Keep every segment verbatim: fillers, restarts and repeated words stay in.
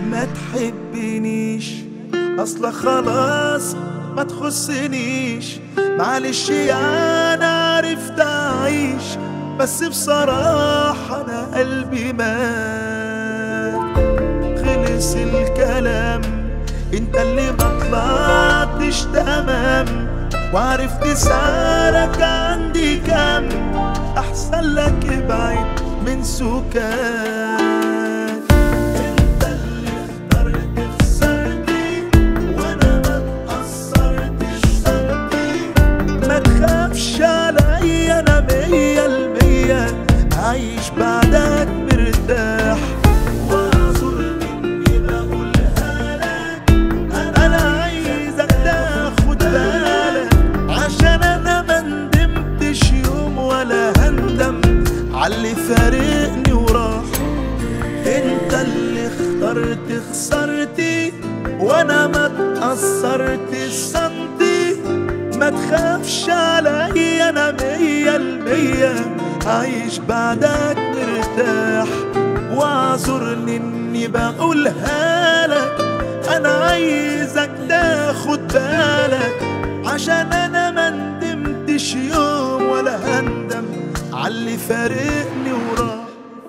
ما تحبنيش اصلا خلاص ما تخصنيش، معلش انا عرفت اعيش، بس بصراحة انا قلبي مات. خلص الكلام، انت اللي ما طلعتش تمام، وعرفت سعرك عندي كام، احسن لك ابعد من سكان. انت اللي اخترت خسرتي وانا ما اتأثرتش صرتي، ما تخافش عليا انا مية المية عايش بعدك مرتاح. واعذر اني بقولها لك، انا عايزك تاخد بالك، عشان انا ما ندمتش يوم ولا هندم عاللي فارقني وراح. انت اللي اخترت خسرتي وانا ما اتأثرتش سنتي، ما تخافش عليا انا مية المية عايش بعدك مرتاح. واعذرني اني بقولها لك، انا عايزك تاخد بالك، عشان انا ما ندمتش يوم ولا هندم عاللي فارقني وراح.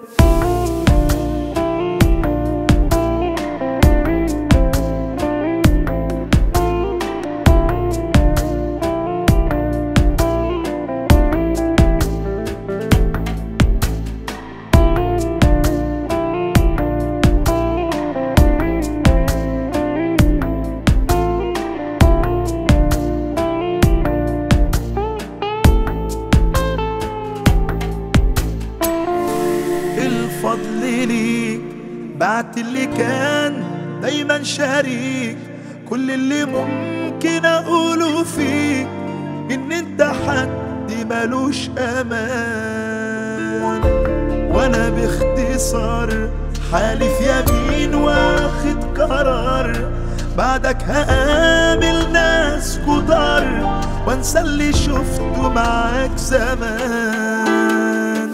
الفضل ليك، بعت اللي كان دايما شريك، كل اللي ممكن اقوله فيك ان انت حد ملوش امان. وانا باختصار حالف يمين واخد قرار، بعدك هقابل ناس كتار وانسى اللي شفته معاك زمان.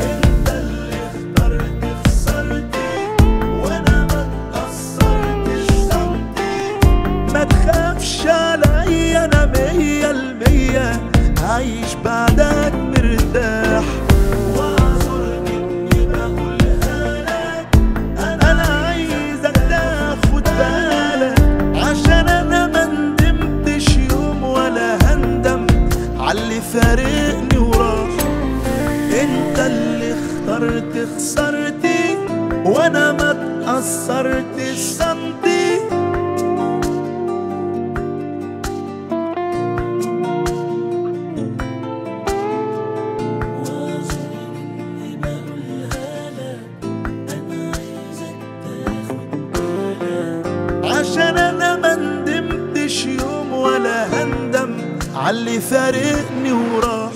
ما تخافش عليا انا مية المية عايش بعدك مرتاح. واعذرني اني بقولها لك، انا عايزك تاخد بالك، عشان انا ما ندمتش يوم ولا هندم عاللي فارقني وراح. انت اللي اخترت خسرتي وانا ما اتأثرتش سنتي، عشان انا ما ندمتش يوم ولا هندم عاللي فارقني وراح.